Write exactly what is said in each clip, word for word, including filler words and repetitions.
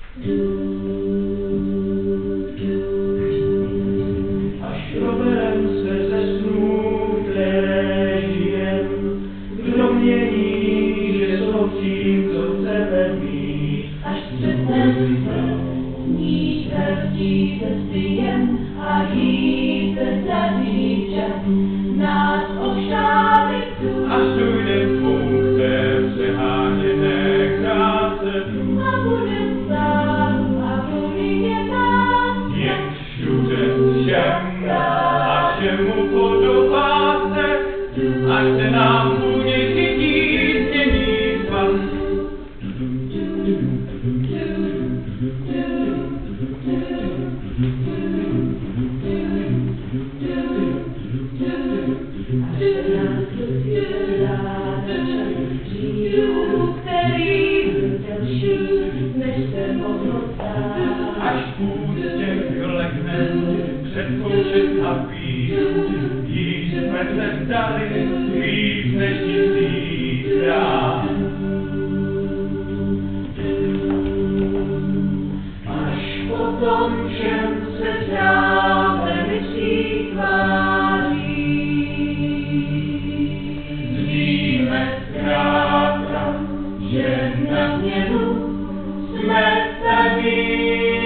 Až proberem se ze snů, které žijem, kdo mění, že jsou tím, co chceme mít. Až přesnem ní smrtí se spijem a jí se zdaří čas nás obšálit tu. Až dojdem punktem přeháněné krátce tu. A budem sám a v rovině nám. Jen všude všem a všemu podobá se, až se nám vůně chytí změní tvar. Až půstě vylekne před koučet a pít, jí jsme se vzdali víc než tisíckrát. Až potom všem se zdáme myslí tváří. Víme zkrátka, že na změnu jsme staví.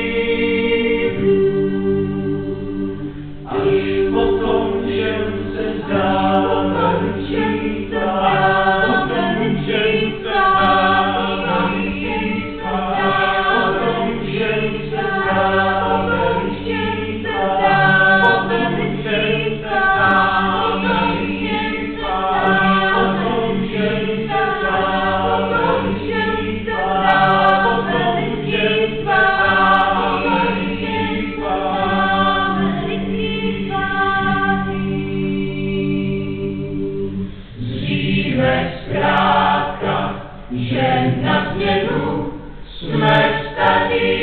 Až potom všem se zdáme myslí tváří. Potom všem se zdáme myslí tváří. Potom všem se zdáme myslí tváří. Potom všem se zdáme myslí tváří. Potom všem se zdáme myslí tváří. Potom všem se zdáme myslí tváří. Dříve zkrátka, že na změnu jsme staví.